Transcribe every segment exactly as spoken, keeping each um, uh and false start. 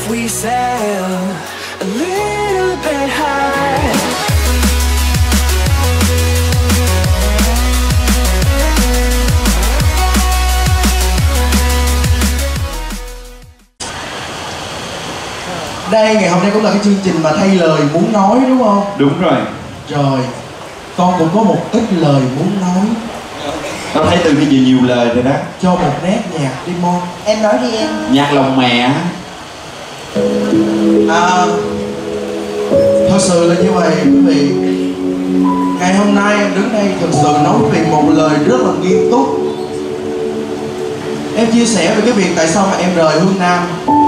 we sail a little bit high. Đây, ngày hôm nay cũng là cái chương trình mà thay lời muốn nói đúng không? Đúng rồi. Rồi, con cũng có một ít lời muốn nói. Tao thấy từ bây giờ nhiều lời rồi đó. Cho một nét nhạc đi Mon. Em nói đi em. Nhạc lòng mẹ. À, thật sự là như vậy quý vị. Ngày hôm nay em đứng đây thật sự nói về một lời rất là nghiêm túc. Em chia sẻ về cái việc tại sao mà em rời Hương Nam.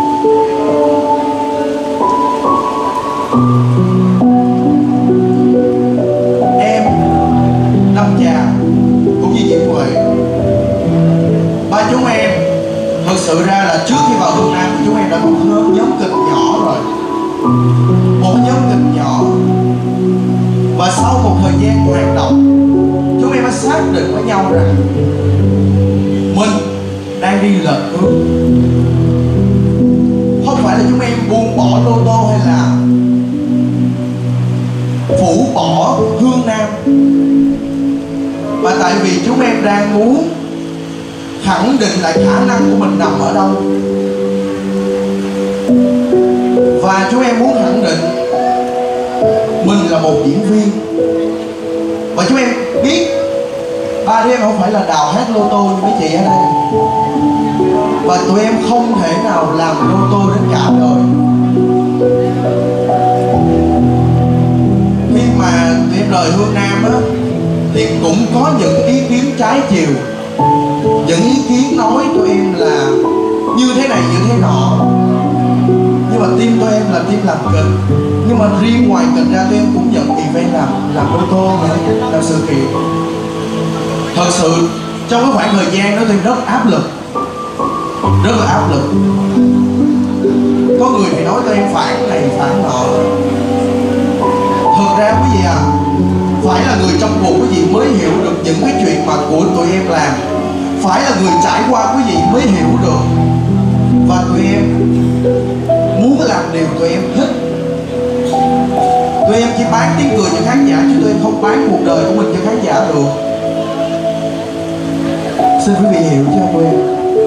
Em, Lâm Trà cũng như Diệu Huệ, ba chúng em thật sự ra là trước khi vào Hương Nam chúng em đã có một nhóm kịch nhỏ rồi, một nhóm kịch nhỏ, và sau một thời gian hoạt động chúng em đã xác định với nhau rằng mình đang đi lệch hướng. Không phải là chúng em buông bỏ Lô Tô hay là phủ bỏ Hương Nam, mà tại vì chúng em đang muốn khẳng định lại khả năng của mình nằm ở đâu. Và chúng em muốn khẳng định mình là một diễn viên. Và chúng em biết ba đứa em không phải là đào hát lô tô như mấy chị ở đây, và tụi em không thể nào làm lô tô đến cả đời. Khi mà tụi em rời Hương Nam á, thì cũng có những ý kiến trái chiều, những ý kiến nói tụi em là như thế này như thế nọ. Nhưng mà team tụi em là team làm kịch, nhưng mà riêng ngoài kịch ra tụi em cũng nhận event làm làm lô tô, làm sự kiện. Thật sự trong cái khoảng thời gian đó tụi em rất áp lực, rất là áp lực. Có người thì nói tụi em phản này phản nọ. Thật ra quý vị à, phải là người trong cuộc quý vị mới hiểu được những cái chuyện mà của tụi em làm. Phải là người trải qua quý vị mới hiểu được. Và tụi em muốn làm điều tụi em thích. Tụi em chỉ bán tiếng cười cho khán giả, chứ tụi em không bán cuộc đời của mình cho khán giả được. Xin quý vị hiểu cho tụi em.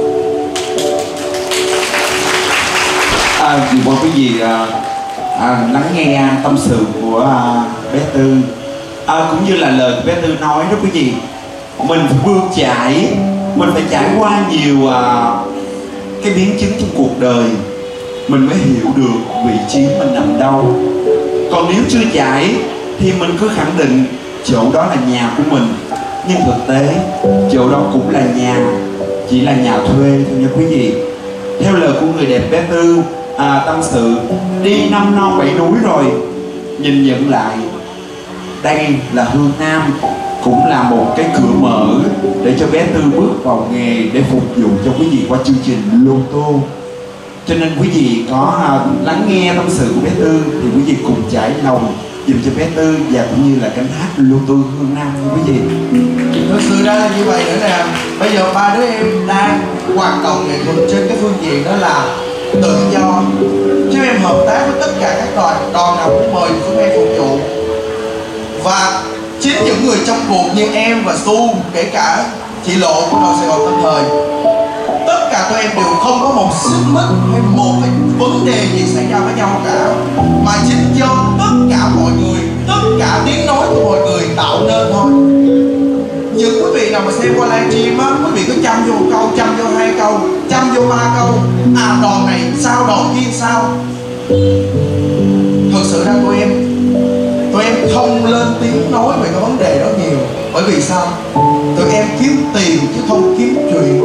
À, vừa qua quý vị à, à, lắng nghe tâm sự của à, bé Tư, à, cũng như là lời của bé Tư nói đó quý vị. Mình phải vượt trải, mình phải trải qua nhiều à, cái biến chứng trong cuộc đời, mình mới hiểu được vị trí mình nằm đâu. Còn nếu chưa trải thì mình cứ khẳng định chỗ đó là nhà của mình, nhưng thực tế chỗ đó cũng là nhà, chỉ là nhà thuê thôi nha quý vị. Theo lời của người đẹp bé Tư à, tâm sự, đi năm non bảy núi rồi, nhìn nhận lại đây là Hương Nam, cũng là một cái cửa mở để cho bé Tư bước vào nghề để phục vụ cho quý vị qua chương trình lô tô. Cho nên quý vị có uh, lắng nghe tâm sự của bé Tư thì quý vị cùng trải lòng dùm cho bé Tư, và cũng như là cánh hát lô tô Hương Nam nha quý vị. Thực sự ra là như vậy nữa nè. Bây giờ ba đứa em đang hoạt động nghệ thuật trên cái phương diện đó là tự do. Chúng em hợp tác với tất cả các đoàn, đoàn nào cũng mời chúng em phục vụ. Và chính những người trong cuộc như em và Su, kể cả chị Lộ của đoàn Sài Gòn Tân Thời, tất cả tụi em đều không có một xích mích hay một cái vấn đề gì xảy ra với nhau cả, mà chính do tất cả mọi người, tất cả tiếng nói của mọi người tạo nên thôi. Những quý vị nào mà xem qua livestream á, quý vị cứ chăm vô một câu, chăm vô hai câu, chăm vô ba câu, à đoàn này sao, đoàn kia sao. Thật sự ra tụi em tụi em không lên tiếng nói về cái vấn đề đó nhiều. Bởi vì sao? Tụi em kiếm tiền chứ không kiếm chuyện.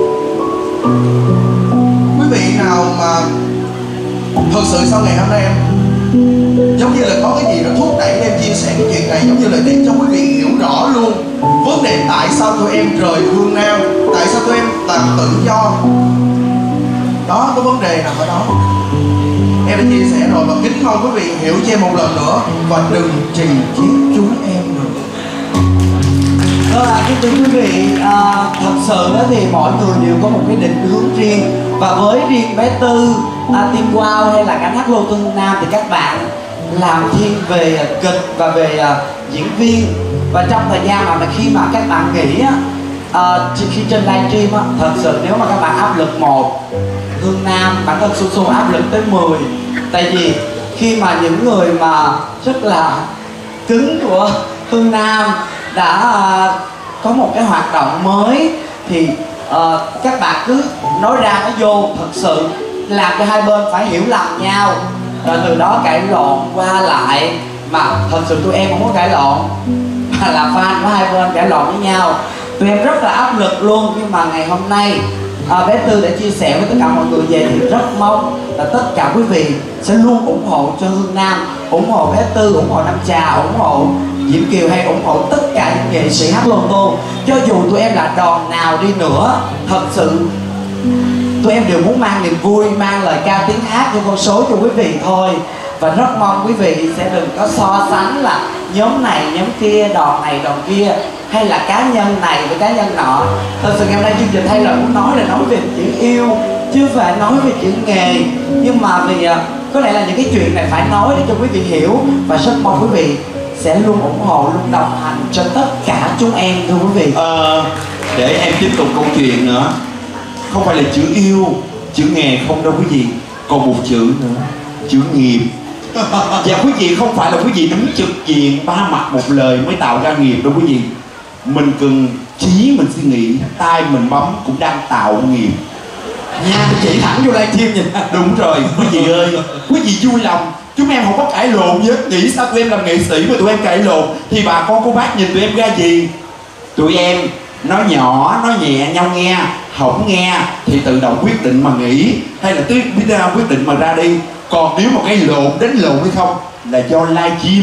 Quý vị nào mà thật sự sau ngày hôm nay em giống như là có cái gì đó thúc đẩy em chia sẻ cái chuyện này, giống như là để cho quý vị hiểu rõ luôn vấn đề tại sao tụi em rời Hương Nam, tại sao tụi em làm tự do. Đó, có vấn đề nằm ở đó. Em đã chia sẻ rồi, và kính mong quý vị hiểu cho em một lần nữa và đừng trì chiết chúng em nữa. Vâng ạ, kính thưa quý vị, à, thật sự đó thì mỗi người đều có một cái định hướng riêng. Và với riêng bé Tư, à, Team Wow hay là cánh hát Lô Tuân Nam thì các bạn làm thiên về à, kịch và về à, diễn viên. Và trong thời gian mà, mà khi mà các bạn nghĩ á, à, khi trên livestream á, thật sự nếu mà các bạn áp lực một, Hương Nam bản thân Su Su áp lực tới mười. Tại vì khi mà những người mà rất là cứng của Hương Nam đã uh, có một cái hoạt động mới thì uh, các bạn cứ nói ra nói vô, thật sự làm cho hai bên phải hiểu lầm nhau, rồi từ đó cãi lộn qua lại. Mà thật sự tụi em không có cãi lộn, mà là fan của hai bên cãi lộn với nhau. Tụi em rất là áp lực luôn, nhưng mà ngày hôm nay à, bé Tư đã chia sẻ với tất cả mọi người về thì rất mong là tất cả quý vị sẽ luôn ủng hộ cho Hương Nam, ủng hộ bé Tư, ủng hộ Nam Trà, ủng hộ Diễm Kiều hay ủng hộ tất cả những nghệ sĩ hát lô tô. Cho dù tụi em là đòn nào đi nữa, thật sự tụi em đều muốn mang niềm vui, mang lời ca tiếng hát cho con số cho quý vị thôi. Và rất mong quý vị sẽ đừng có so sánh là nhóm này, nhóm kia, đòn này, đòn kia, hay là cá nhân này với cá nhân nọ. Thật sự ngày hôm nay chương trình thay lời muốn nói là nói về chữ yêu, chứ phải nói về chữ nghề. Nhưng mà vì có lẽ là những cái chuyện này phải nói để cho quý vị hiểu. Và rất mong quý vị sẽ luôn ủng hộ, luôn đồng hành cho tất cả chúng em, thưa quý vị. Ờ, để em tiếp tục câu chuyện nữa. Không phải là chữ yêu, chữ nghề không đâu quý vị. Còn một chữ nữa, chữ nghiệp. Và quý vị không phải là quý vị đứng trực diện ba mặt một lời mới tạo ra nghiệp đâu quý vị. Mình cần trí mình suy nghĩ, tay mình bấm cũng đang tạo nghiệp Nha, chỉ thẳng vô livestream nhìn. Đúng rồi, quý vị ơi, quý vị vui lòng. Chúng em không có cãi lộn với. Nghĩ sao tụi em làm nghệ sĩ mà tụi em cãi lộn thì bà con cô bác nhìn tụi em ra gì. Tụi em nói nhỏ, nói nhẹ nhau nghe. Không nghe thì tự động quyết định mà nghỉ, hay là biết ra quyết định mà ra đi. Còn nếu mà cái lộn đến lộn hay không là do livestream.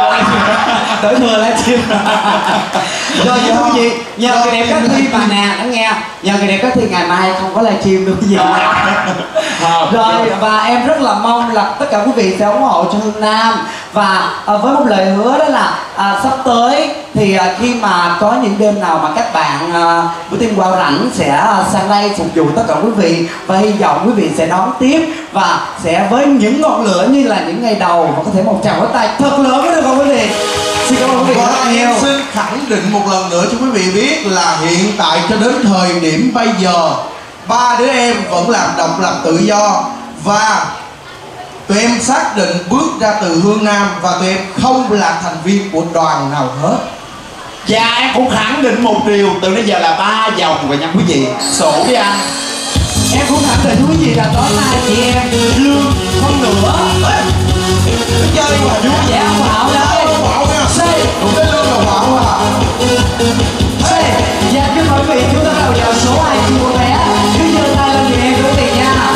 Tới thừa livestream. Rồi giờ quý vị, nhờ cái đẹp có thi mà nè, đã nghe. Nhờ cái đẹp có thi ngày mai không có livestream được gì. Rồi và em rất là mong là tất cả quý vị sẽ ủng hộ cho Hương Nam. Và à, với một lời hứa đó là à, sắp tới thì à, khi mà có những đêm nào mà các bạn à, của Team Wow rảnh sẽ à, sang đây phục vụ tất cả quý vị. Và hy vọng quý vị sẽ đón tiếp và sẽ với những ngọn lửa như là những ngày đầu. Và có thể một tràng pháo tay thật lớn được không quý vị? Xin cảm ơn quý vị rất Và nhiều. em xin khẳng định một lần nữa cho quý vị biết là hiện tại cho đến thời điểm bây giờ, ba đứa em vẫn làm độc lập tự do. Và tụi em xác định bước ra từ Hương Nam và tụi em không là thành viên của đoàn nào hết. Và em cũng khẳng định một điều, từ bây giờ là ba vòng rồi nha quý vị. Sổ với anh. Em cũng khẳng định với quý vị là tối nay chị em lương không nữa. Chơi mà Vui vẻ ông Bảo đây. Bảo nha. Say. Cái lương là Bảo à. Say. Và kính mời quý vị chúng ta bắt đầu vào số hai chị cô bé. Cứ giơ tay lên thì em quý vị nha.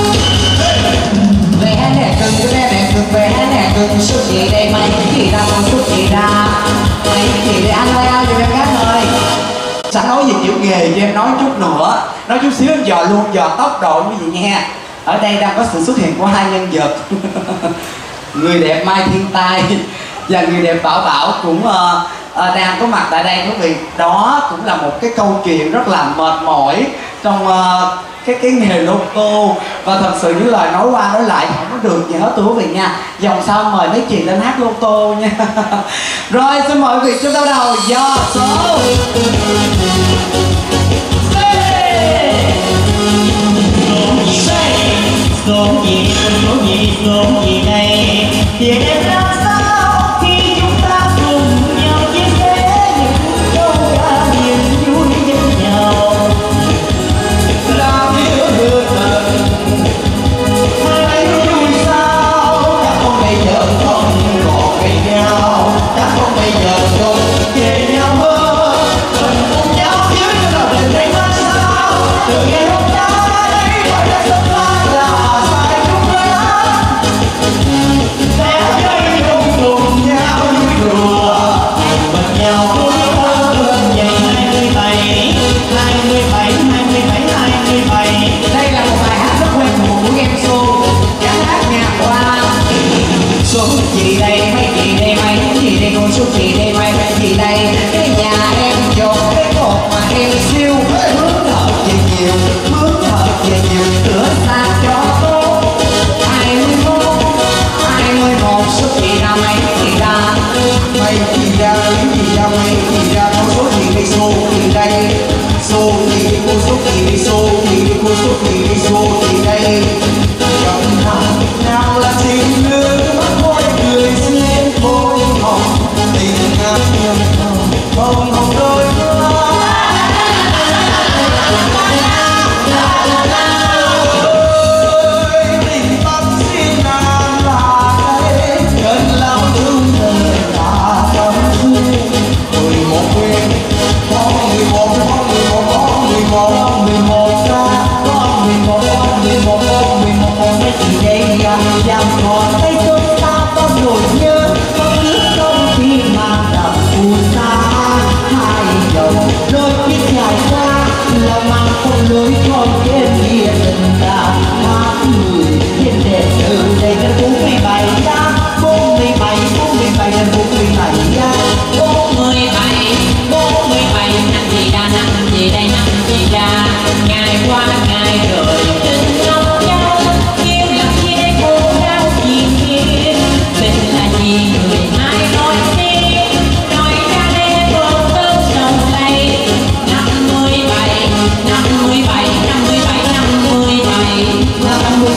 Bé nè cưng, cái bé nè cưng, bé nè cưng, số chị đây mấy chị ra, con số chị ra. Mấy chị để anh ơi, ao giùm em gái ơi. Sẵn nói về chữ nghề cho em nói chút nữa. Nói chút xíu em dò luôn, dò tốc độ quý vị nghe. Ở đây đang có sự xuất hiện của hai nhân vật. Người đẹp Mai Thiên Tai và người đẹp Bảo Bảo cũng uh, uh, đang có mặt tại đây quý vị. Đó cũng là một cái câu chuyện rất là mệt mỏi trong uh, cái cái nghề lô tô. Và thật sự những lời nói qua nói lại không có được gì hết thưa quý vị nha. Dòng sau mời mấy chị lên hát lô tô nha. Rồi xin mời quý vị chúng ta bắt đầu do số số gì số gì số gì đây để em làm sao khi chúng ta cùng nhau chia sẻ những câu ca niềm vui với nhau làm yêu thương hai vui sao chắc không bây giờ không còn gây nhau, chắc không bây giờ không về nhau hơn mình cùng nhau dưới cái đầu tình đây mà sao từ ngày hôm nay phải đã sắp lại là sai chúng ta bé ơi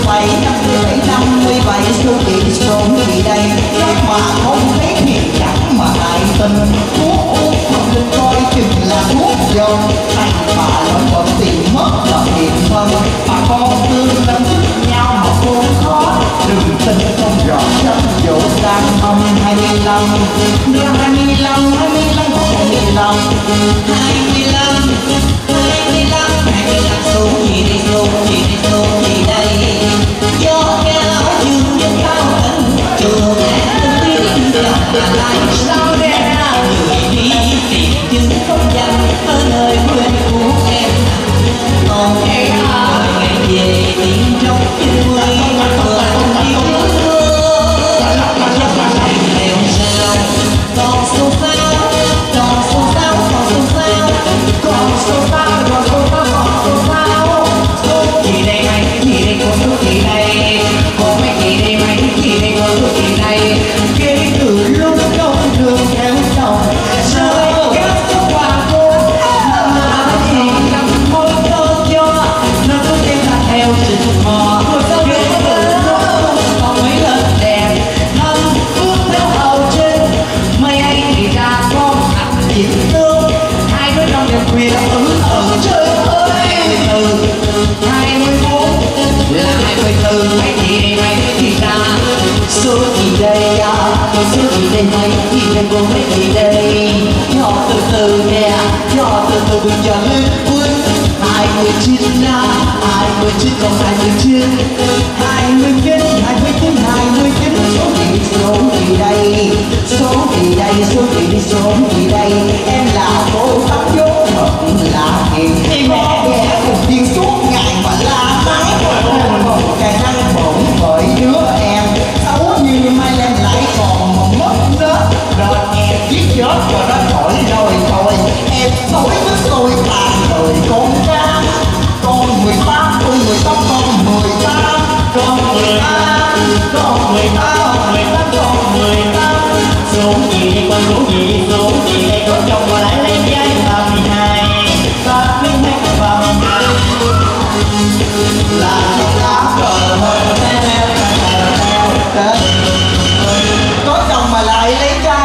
bảy năm mươi bảy năm mươi bảy số kỳ số kỳ đây chắc mà không thấy thiệt chẳng mà ai tin thuốc uống không nên coi chừng là thuốc dầu thành mà vẫn còn tiền mất là tiền thân mà con tương tâm giúp nhau mà khôn khó đừng tin không rõ trong dỗ đang âm hai mươi lăm đưa hai mươi lăm hai mươi lăm hai mươi lăm hai mươi lăm hai mươi lăm hai mươi lăm số gì đây số gì đây số gì đây gió cao dương dân cao tận trường em tiếng gặp là lại sao đen người đi tìm chừng không dành ở nơi quên của em còn em ngày về tìm trong những người mà người không yêu thương theo sao còn số sao còn số sao còn số sao còn số sao còn số sao còn số sao số gì đây mày cái gì đây còn số gì đây còn mấy gì đây mày cái gì đây còn số gì đây kể từ lúc đông đường theo chồng rơi các số quà cô mà gì nằm môi cơ cho nó cứ đem ra theo trình mò kể từ lúc còn mấy lần đẹp thăm bước theo hầu trên mấy anh thì ra con hạnh diễn tương hai đứa trong đêm khuya ứng ở trời ơi từ hai mươi bốn là hai mươi tư mấy gì đây mấy gì ra số gì đây à số gì đây mấy gì đây cô mấy gì đây nhỏ từ từ nè nhỏ từ từ bây giờ lên quân hai mươi chín na hai mươi chín còn hai mươi chín hai mươi chín hai mươi chín hai mươi chín số gì số gì đây số gì đây số gì đây số gì đây em là cô tóc dốt thật là hiền có ghé cùng tiên suốt ngày mà la mãi một cái năng bổng bởi đứa em xấu như mai em lại còn mà mất nết rồi em giết chết rồi nó khỏi rồi thôi em xối với tôi tàn đời con ca con mười tám con mười tám con mười tám con mười tám con mười tám mười tám con mười tám số gì đây con số gì số gì đây có chồng mà lại lấy giấy ba mươi hai ba mươi hai ba mươi hai là lá cờ có chồng mà lại lấy trai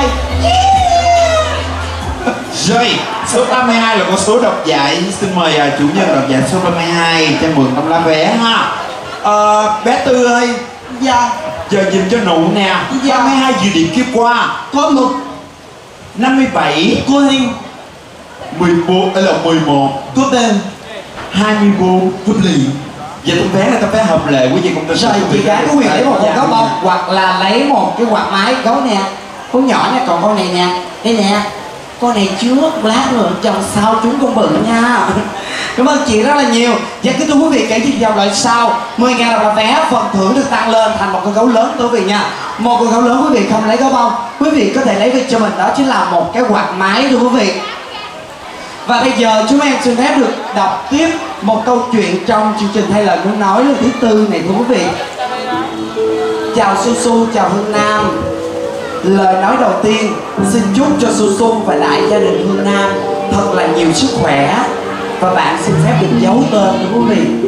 Rồi, số tám mươi hai là con số độc giải. Xin mời uh, chủ nhân độc giải số tám mươi hai cho mượn tấm lá vé ha. Ờ, bé Tư ơi. dạ Giờ nhìn cho nụ nè. Dạ. tám mươi hai dự điểm kia qua. có một năm mươi bảy. cô Hình mười bốn, hay là mười một. cô Tên hai mươi bốn. Hợp lý. Giờ tấm vé là tấm vé hợp lệ của gì công ty. rồi chị gái có quyền lấy một con gấu bông hoặc là lấy một cái quạt máy gấu nè con nhỏ nè còn con này nè đây nè con này trước lát nữa chồng sau chúng con bự nha cảm ơn chị rất là nhiều và kính thưa quý vị kể từ dòng lại sau mười ngàn đồng là vé phần thưởng được tăng lên thành một con gấu lớn thưa quý vị nha một con gấu lớn quý vị không lấy gấu bông quý vị có thể lấy về cho mình đó chính là một cái quạt máy thưa quý vị. Và bây giờ chúng em xin phép được đọc tiếp một câu chuyện trong chương trình Thay Lời Muốn Nói lần thứ tư này thưa quý vị. Chào Su Su, chào Hương Nam. Lời nói đầu tiên xin chúc cho Su Su và đại gia đình Hương Nam thật là nhiều sức khỏe. Và bạn xin phép được giấu tên thưa quý vị.